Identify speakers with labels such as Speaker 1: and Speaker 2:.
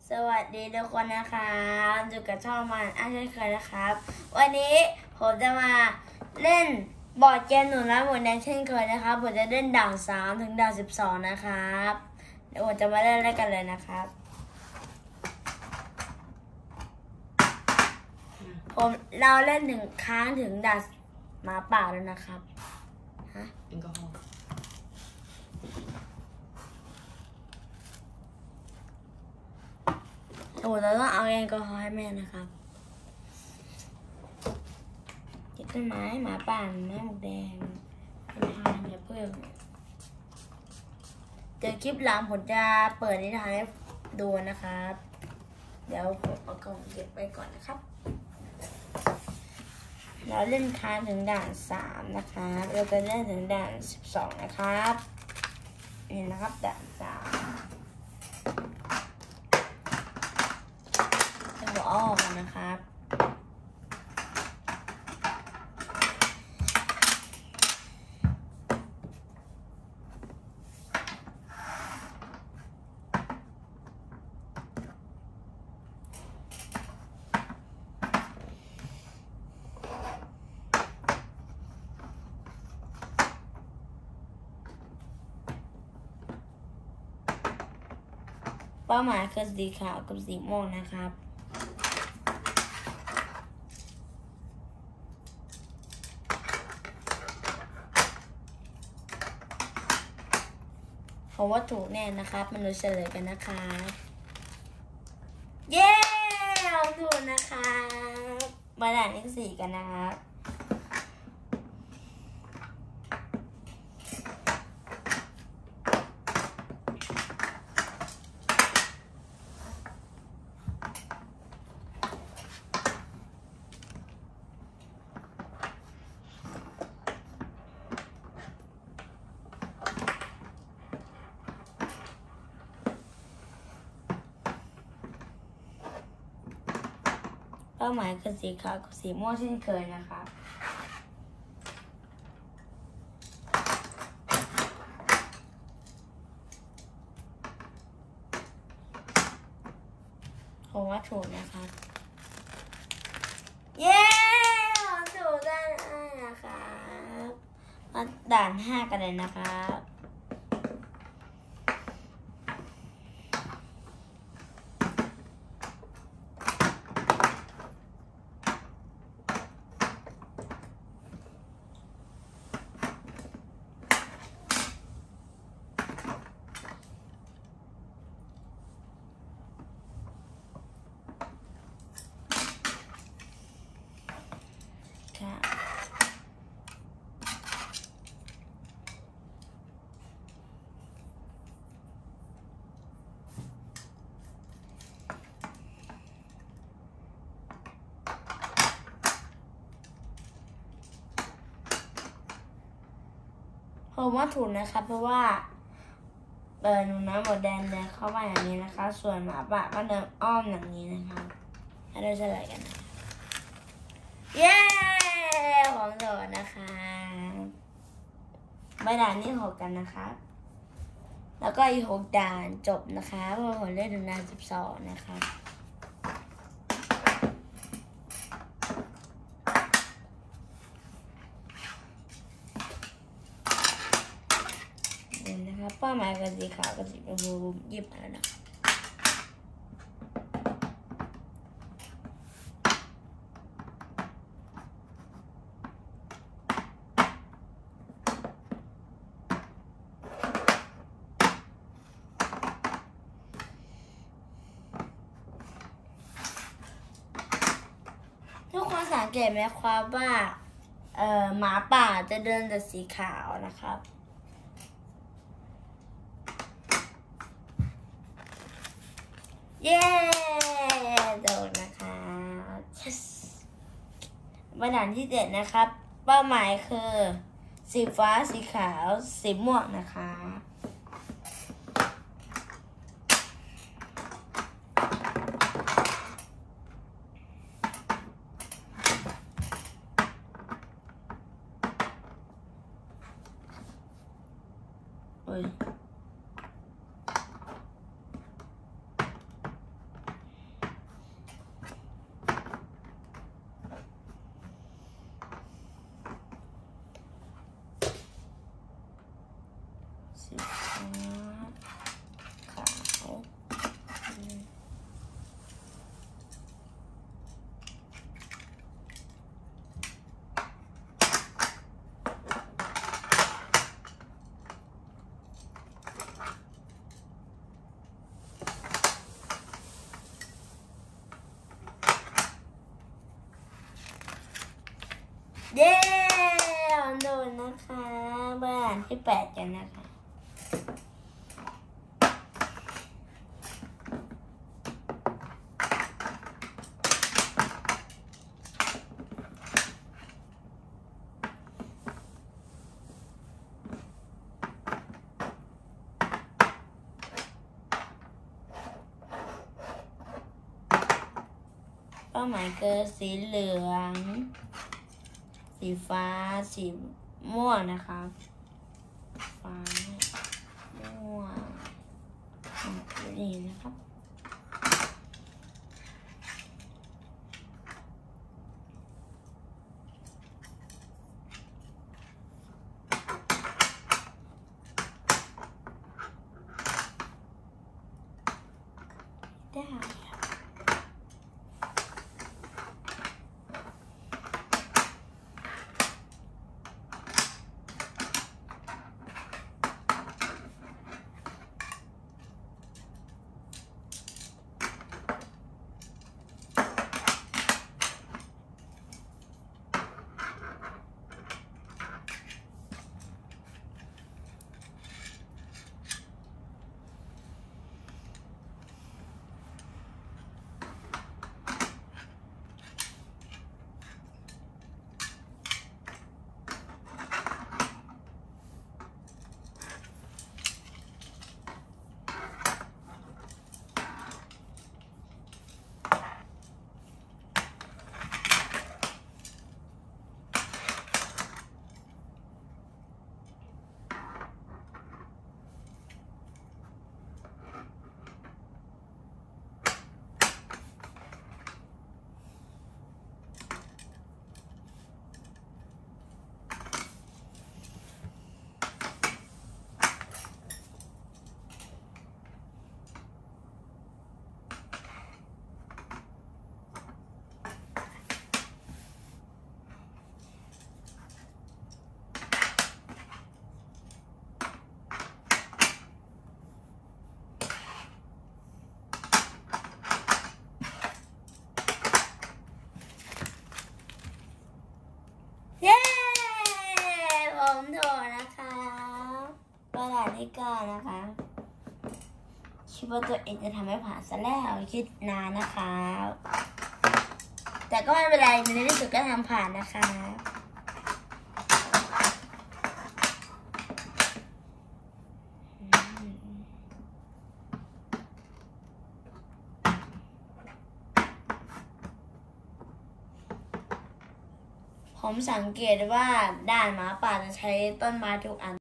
Speaker 1: สวัสดีทุกคนนะครับอยู่กับช่องมันเช่นเคยนะครับวันนี้ผมจะมาเล่นบอร์ดเกมหนูน้อยหมวกแดงเช่นเคยนะครับผมจะเล่นด่าน3ถึงด่าน12นะครับเดี๋ยวผมจะมาเล่นกันเลยนะครับเราเล่น1 ครั้งถึงด่านหมาป่าแล้วนะครับแอลกอฮอล์เราต้องเอาแอลกอฮอล์ให้แม่นะครับติดต้นไม้หมาป่าแม่หมวกแดงเป็นทางอย่าเพิ่งเดี๋ยวคลิปหลังผมจะเปิดนิทานให้ดูนะครับเดี๋ยวผมเอากล่องเก็บไปก่อนนะครับเราเล่นค้างถึงด่าน3นะคะเราจะเล่นถึงด่าน12นะครับนี่นะครับด่าน3จะบอกออกกันนะครับเป้าหมายคือสีขาวกับสีม่วงนะครับผมว่าถูกแน่นะครับมาดูเฉลยกันนะคะเย้ถูกนะคะมาด่านที่4กันนะครับเป้าหมายคือสีขาวกับสีม่วงเช่นเคยนะคะผมว่าถูกนะคะเย้ถูกได้นะคะมาด่าน5กันเลยนะคะผมว่าถูกนะครับเพราะว่าหนูน้อยหมวกแดงเดินเข้ามาอย่างนี้นะคะส่วนหมาป่าก็เดินอ้อมอย่างนี้นะคะให้เราเฉลยกันนะเย้ของโดดนะคะไปด่านที่6กันนะคะแล้วก็อีก6ด่านจบนะคะเพราะผมเล่นถึงด่าน12นะคะเป้าหมายกับสีขาวกับสีชมพูหยิบมาแล้วนะทุกคนสังเกตไหมครับว่าหมาป่าจะเดินแต่สีขาวนะครับเย้โดนนะคะ yes มาด่านที่7นะครับเป้าหมายคือสีฟ้าสีขาวสีม่วงนะคะที่ 8กันนะคะเป้าหมายคือสีเหลือง สีฟ้า สีม่วงนะคะฟ้าม่วงนี่นะครับได้เย้ผมโดดนะคะประหลาดที่9นะคะคิดว่าตัวเองจะทำให้ผ่านซะแล้วคิดนานนะคะแต่ก็ไม่เป็นไรในที่สุดก็ทำผ่านนะคะผมสังเกตว่าด่านหมาป่าจะใช้ต้นไม้ทุกอัน